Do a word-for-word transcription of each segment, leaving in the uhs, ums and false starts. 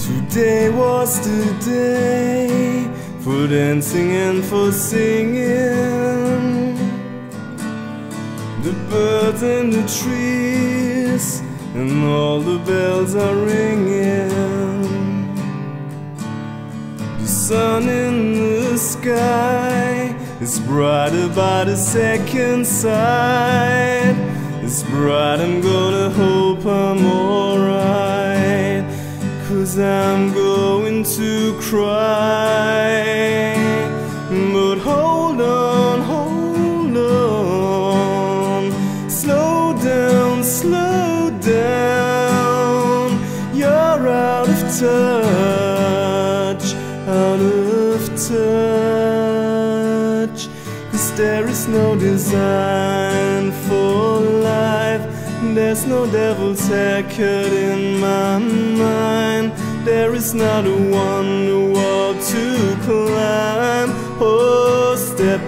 Today was the day for dancing and for singing. The birds and the trees and all the bells are ringing. The sun in the sky is brighter by the second sight. It's bright, I'm gonna hope I'm alright, 'cause I'm going to cry. But hold on, hold on, slow down, slow down. You're out of touch, out of touch. 'Cause there is no design for life, there's no devil's haircut in my mind. There is not a wonder wall to climb or step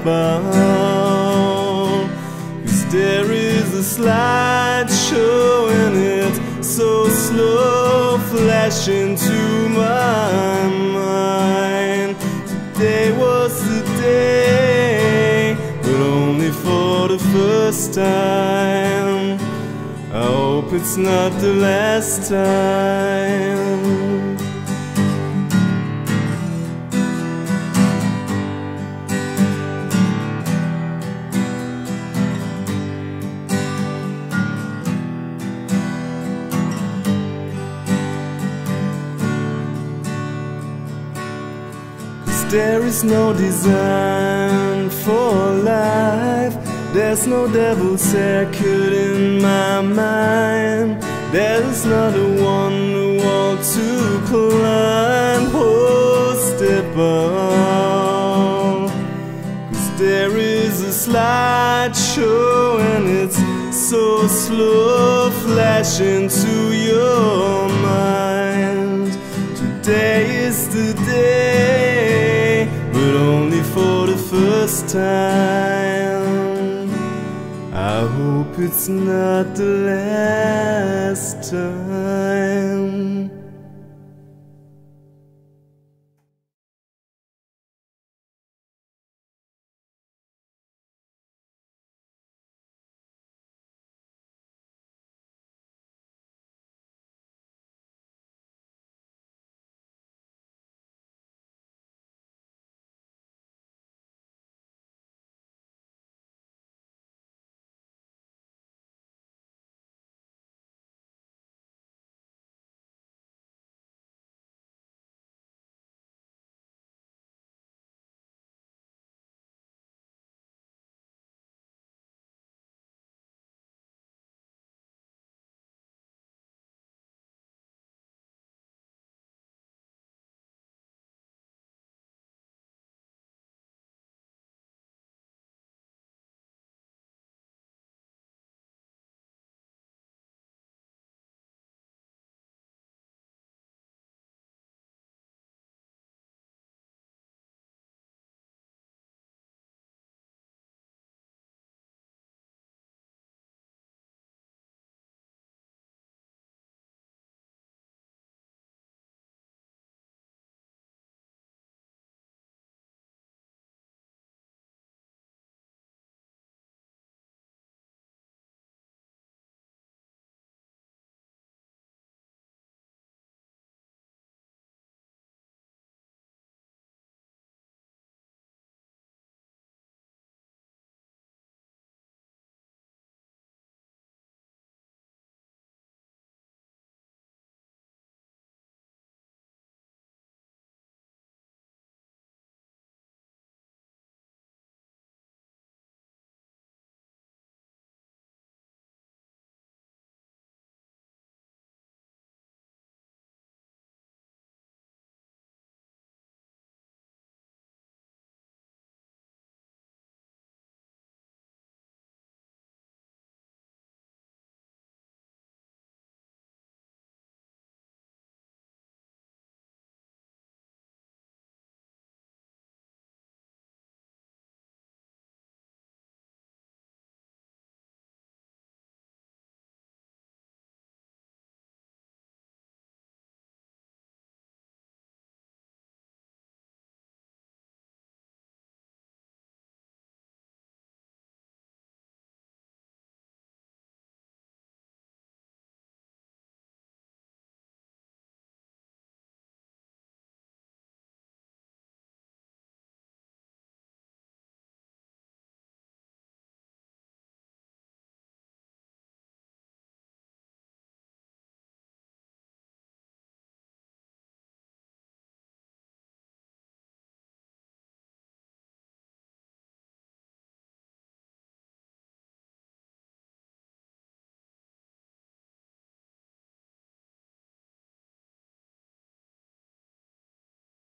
out. 'Cause there is a slideshow and it's so slow, flashing to my mind. Today was the day, but only for the first time. I hope it's not the last time. There is no design for life, there's no devil's haircut in my mind. There's not a wonder wall to climb or step out. 'Cause there is a slideshow and it's so slow, flashing to your mind. Today is the day, but only for the first time. I hope it's not the last time.